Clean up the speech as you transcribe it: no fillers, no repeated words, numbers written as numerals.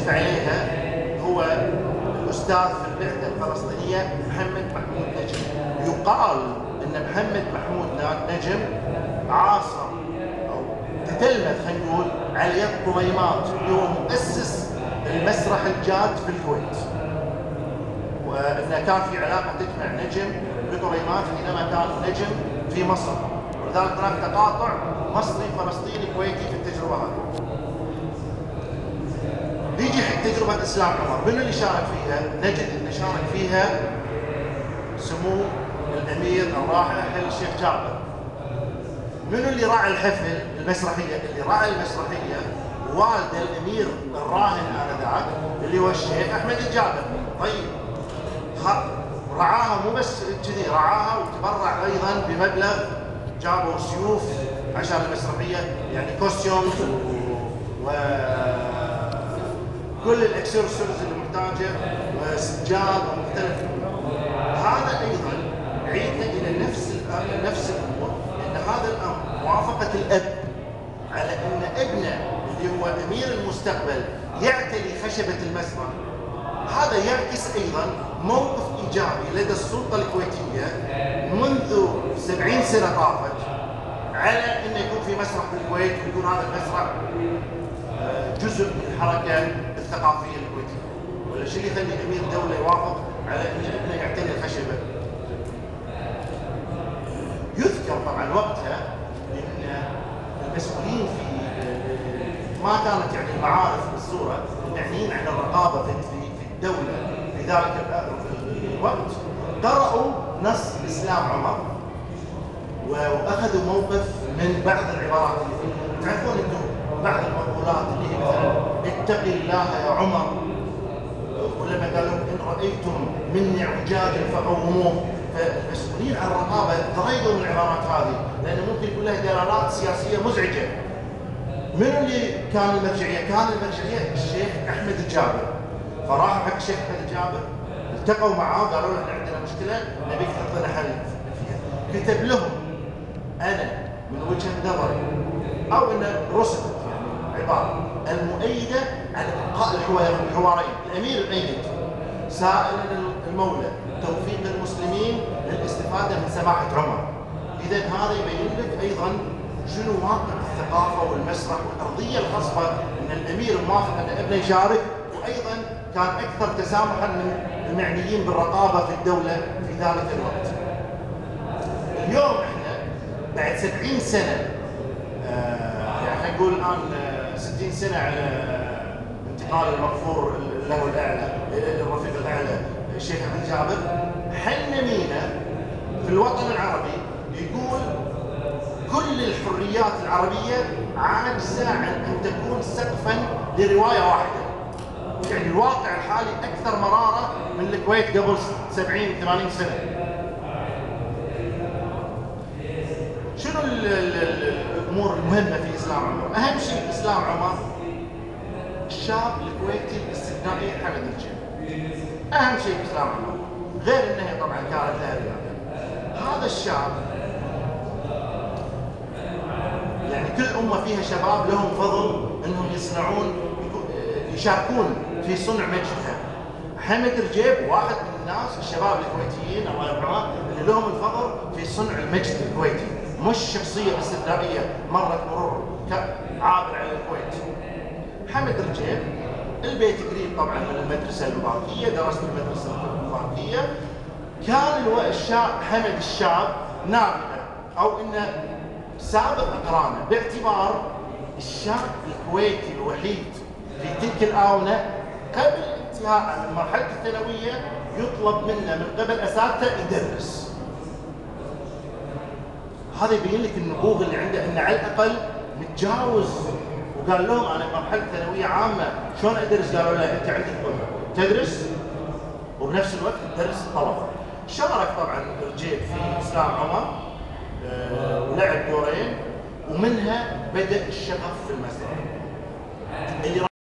أشرف عليها هو الأستاذ في البعثة الفلسطينية محمد محمود نجم. يقال أن محمد محمود نجم عاصر أو تتلمذ خلينا نقول على يد طليمات اللي هو مؤسس المسرح الجاد في الكويت، وأنه كان في علاقة تجمع نجم بطليمات حينما كان نجم في مصر، ولذلك هناك تقاطع مصري فلسطيني كويتي في التجربة هذه. نيجي حق تجربة إسلام عمر، من اللي شارك فيها؟ نجد أن شارك فيها سمو الأمير الراحل الشيخ جابر. من اللي راعي الحفل المسرحية؟ اللي راعي المسرحية والد الأمير الراهن آنذاك اللي هو الشيخ أحمد الجابر. طيب رعاها مو بس كذي، رعاها وتبرع أيضا بمبلغ، جابوا سيوف عشان المسرحية، يعني كوستيومز وكل الاكسسوارز اللي محتاجه وسجاد ومختلف. هذا ايضا يعيدنا الى نفس الامور، ان هذا الامر موافقه الاب على ان ابنه اللي هو امير المستقبل يعتلي خشبه المسرح. هذا يعكس ايضا موقف ايجابي لدى السلطه الكويتيه منذ 70 سنه طافت على انه يكون في مسرح بالكويت، ويكون هذا المسرح جزء من الحركه الثقافيه الكويتيه. ولا شيء يخلي امير دوله يوافق على ان ابنه يعتني الخشبه. يذكر طبعا وقتها ان المسؤولين في ما كانت يعني المعارف بالصوره المعنيين عن الرقابه في الدوله في ذلك الوقت قرأوا نص اسلام عمر واخذوا موقف من بعض العبارات اللي فيه. تعرفون انتم بعض المقولات اللي هي مثلا اتق الله يا عمر، ولما قالوا ان رايتم مني اعوجاجا فقوموه. فالمسؤولين عن الرقابه تغيروا من العبارات هذه لانه ممكن يكون لها دلالات سياسيه مزعجه. من اللي كان المرجعيه؟ كان المرجعيه الشيخ احمد الجابر. فراحوا حق الشيخ احمد الجابر، التقوا معاه وقالوا له احنا عندنا مشكله نبيك تحط لنا حل فيها. كتب لهم انا من وجهه نظري او انه رسمت يعني عباره المؤيده على ابقاء الحوارين. الامير الايد سائل المولى توفيق المسلمين للاستفاده من سماحه عمر. اذا هذا يبين لك ايضا شنو واقع الثقافه والمسرح والارضيه الخصبه ان الامير موافق ان ابنه يشارك، وايضا كان اكثر تسامحا من المعنيين بالرقابه في الدوله في ذلك الوقت. اليوم احنا بعد 70 سنه يعني نقول الان 60 سنه على انتقال المغفور له الاعلى الرفيق الاعلى الشيخ احمد جابر، حنا مينا في الوطن العربي يقول كل الحريات العربيه عاجزه عن ان تكون سقفا لروايه واحده. يعني الواقع الحالي اكثر مراره من الكويت قبل 70 80 سنه. شنو الامور المهمه في اسلام عمر؟ اهم شيء في اسلام عمر الشاب الكويتي الاستثنائي حمد الجيب. اهم شيء في اسلام عمر، غير انها طبعا كانت لها رياضه. هذا الشاب يعني كل امه فيها شباب لهم فضل انهم يصنعون يشاركون في صنع مجدها. حمد الجيب واحد من الناس الشباب الكويتيين الله يرحمه اللي لهم الفضل في صنع المجد الكويتي، مش شخصيه استثنائيه مرت مرور عابر على الكويت. حمد الجيب البيت قريب طبعا من المدرسه المباركيه، درس في المدرسه المباركيه. كان الشاب حمد الشاب نابغه او انه سابق اقرانه، باعتبار الشاب الكويتي الوحيد في تلك الاونه قبل انتهاء المرحله الثانويه يطلب منه من قبل اساتذه يدرس. هذا يبين لك النبوغ اللي عنده، انه على الاقل متجاوز. وقال لهم انا مرحله ثانويه عامه شلون ادرس؟ قالوا له انت عندك تدرس وبنفس الوقت تدرس الطلبه. شارك طبعا الجيب في اسلام عمر ولعب دورين، ومنها بدا الشغف في المسرح.